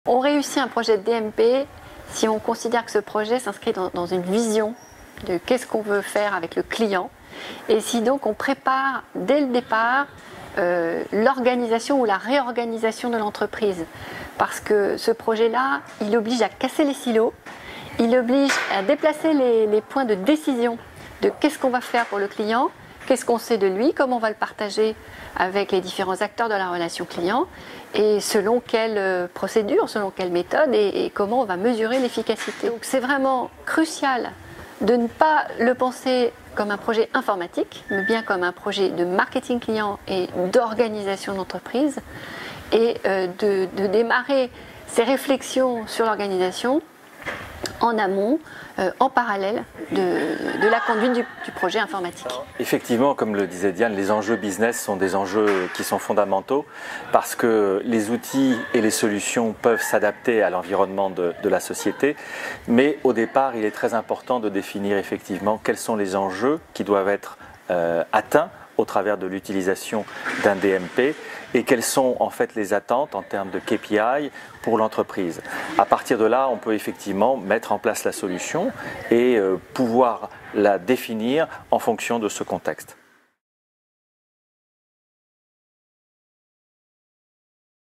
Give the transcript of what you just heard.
On réussit un projet de DMP si on considère que ce projet s'inscrit dans une vision de qu'est-ce qu'on veut faire avec le client, et si donc on prépare dès le départ l'organisation ou la réorganisation de l'entreprise. Parce que ce projet-là, il oblige à casser les silos, il oblige à déplacer les points de décision de qu'est-ce qu'on va faire pour le client, qu'est-ce qu'on sait de lui, comment on va le partager avec les différents acteurs de la relation client, et selon quelle procédure, selon quelle méthode, et comment on va mesurer l'efficacité. Donc c'est vraiment crucial de ne pas le penser comme un projet informatique, mais bien comme un projet de marketing client et d'organisation d'entreprise, et de démarrer ces réflexions sur l'organisation en amont, en parallèle de la conduite du projet informatique. Effectivement, comme le disait Diane, les enjeux business sont des enjeux qui sont fondamentaux parce que les outils et les solutions peuvent s'adapter à l'environnement de la société, mais au départ, il est très important de définir effectivement quels sont les enjeux qui doivent être atteints au travers de l'utilisation d'un DMP et quelles sont en fait les attentes en termes de KPI pour l'entreprise. À partir de là, on peut effectivement mettre en place la solution et pouvoir la définir en fonction de ce contexte.